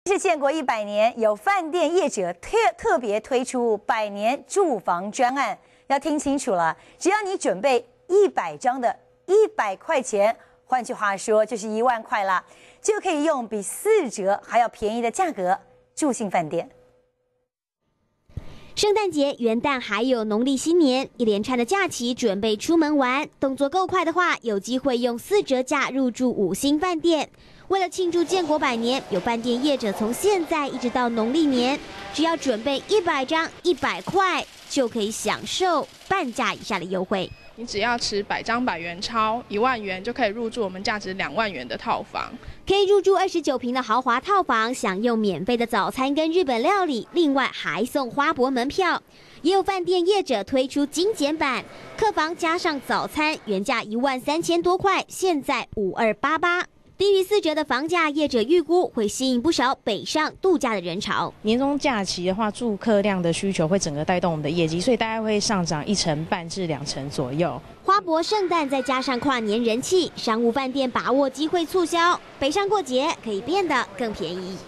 是建国100年，有饭店业者特别推出100年住房专案，要听清楚了，只要你准备100张的100块钱，换句话说就是1万块啦，就可以用比4折还要便宜的价格住进饭店。 圣诞节、元旦还有农历新年，一连串的假期准备出门玩，动作够快的话，有机会用4折价入住5星饭店。为了庆祝建国100年，有饭店业者从现在一直到农历年，只要准备100张100块，就可以享受半价以下的优惠。 你只要持100张100元钞，1万元就可以入住我们价值2万元的套房， 可以入住29坪的豪华套房，享用免费的早餐跟日本料理，另外还送花博门票。也有饭店业者推出精简版，客房加上早餐，原价13000多块，现在5288。 低于4折的房价，业者预估会吸引不少北上度假的人潮。 年终假期的话，住客量的需求会整个带动我们的业绩，所以大概会上涨1成半至2成左右。 花博圣诞再加上跨年人气，商务饭店把握机会促销，北上过节可以变得更便宜。